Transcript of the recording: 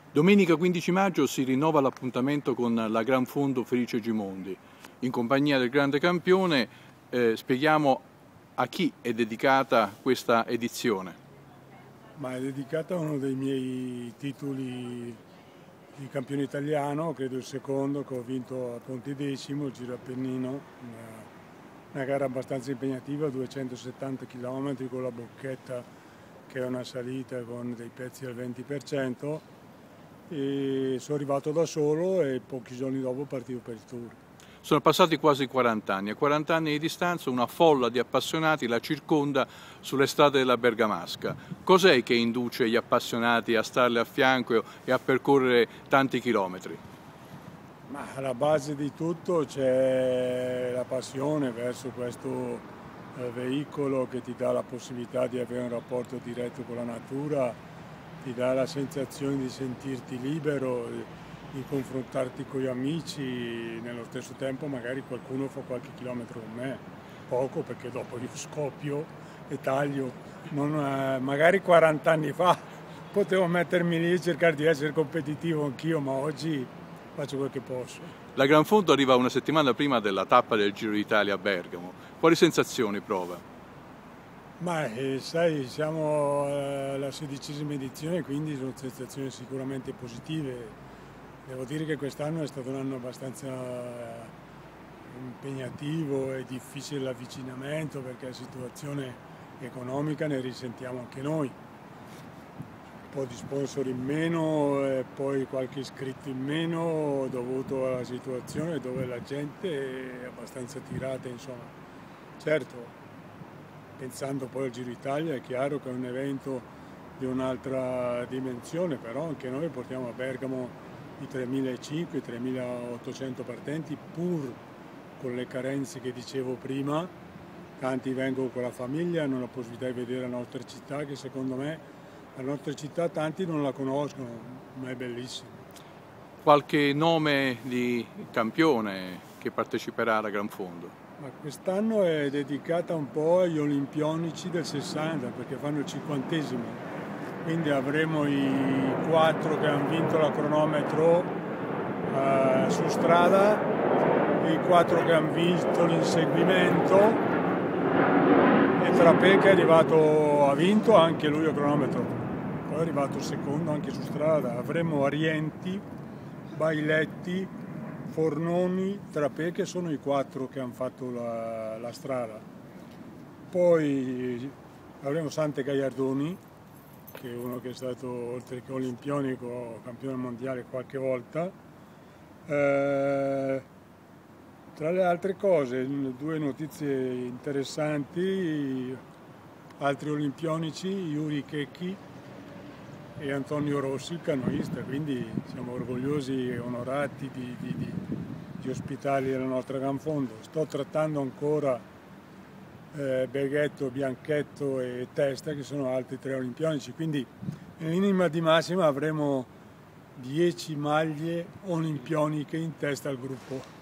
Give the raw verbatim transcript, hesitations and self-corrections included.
Domenica quindici maggio si rinnova l'appuntamento con la Gran Fondo Felice Gimondi. In compagnia del grande campione eh, spieghiamo a chi è dedicata questa edizione. Ma è dedicata a uno dei miei titoli di campione italiano, credo il secondo, che ho vinto a Pontedecimo, il Giro Appennino, una, una gara abbastanza impegnativa, duecentosettanta chilometri con la bocchetta, che è una salita con dei pezzi al venti per cento, e sono arrivato da solo e pochi giorni dopo partivo per il Tour. Sono passati quasi quaranta anni, a quaranta anni di distanza una folla di appassionati la circonda sulle strade della Bergamasca. Cos'è che induce gli appassionati a starle a fianco e a percorrere tanti chilometri? Ma alla base di tutto c'è la passione verso questo eh, veicolo che ti dà la possibilità di avere un rapporto diretto con la natura, ti dà la sensazione di sentirti libero, di confrontarti con gli amici, nello stesso tempo magari qualcuno fa qualche chilometro con me, poco perché dopo io scoppio e taglio, non, eh, magari quaranta anni fa potevo mettermi lì e cercare di essere competitivo anch'io, ma oggi faccio quel che posso. La Gran Fondo arriva una settimana prima della tappa del Giro d'Italia a Bergamo. Quali sensazioni prova? Ma eh, sai, siamo alla sedicesima edizione, quindi sono sensazioni sicuramente positive. Devo dire che quest'anno è stato un anno abbastanza impegnativo e difficile l'avvicinamento perché la situazione economica ne risentiamo anche noi. Un po' di sponsor in meno e poi qualche iscritto in meno dovuto alla situazione dove la gente è abbastanza tirata, insomma. Certo, pensando poi al Giro d'Italia è chiaro che è un evento di un'altra dimensione, però anche noi portiamo a Bergamo i tremilacinquecento tremilaottocento partenti pur con le carenze che dicevo prima. Tanti vengono con la famiglia, hanno la possibilità di vedere la nostra città, che secondo me la nostra città tanti non la conoscono, ma è bellissima. Qualche nome di campione che parteciperà alla Gran Fondo? Ma quest'anno è dedicata un po' agli olimpionici del sessanta, perché fanno il cinquantesimo. Quindi avremo i quattro che hanno vinto la cronometro eh, su strada, i quattro che hanno vinto l'inseguimento e Trapè che è arrivato, ha vinto anche lui il cronometro, poi è arrivato secondo anche su strada. Avremo Arienti, Bailetti, Fornoni, Trapè, che sono i quattro che hanno fatto la, la strada. Poi avremo Sante Gaiardoni, che è uno che è stato, oltre che olimpionico, campione mondiale qualche volta. Eh, tra le altre cose, due notizie interessanti, altri olimpionici, Yuri Checchi e Antonio Rossi, il canoista, quindi siamo orgogliosi e onorati di, di, di, di ospitali della nostra Gran Fondo. Sto trattando ancora eh, Beghetto, Bianchetto e Testa, che sono altri tre olimpionici, quindi in linea di massima avremo dieci maglie olimpioniche in testa al gruppo.